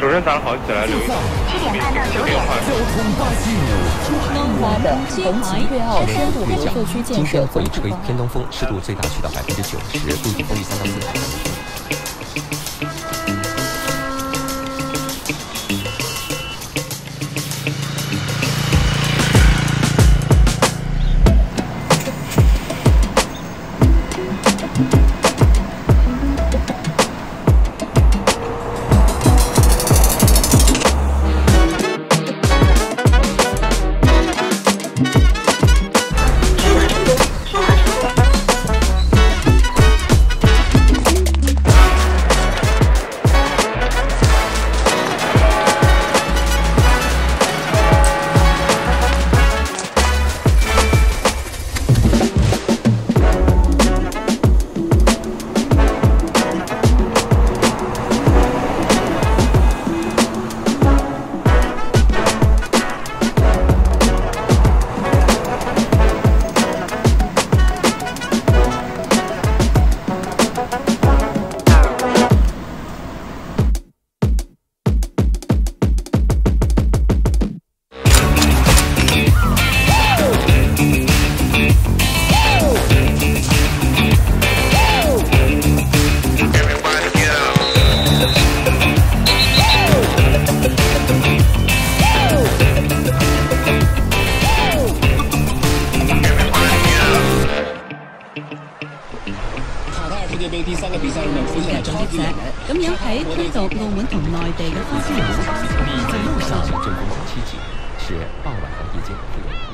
主任打了好几次来留意到。 7点半到9点。 交通巴士。 安华的横琴粤澳深度合作区建设总体吹偏东风，湿度最大去到90%，陆地风力3到4级。 第3個比賽就出現咗超級咁樣喺推動澳門同內地嘅發展。 你在路上，正風7級，是傍晚和夜間的黑夜。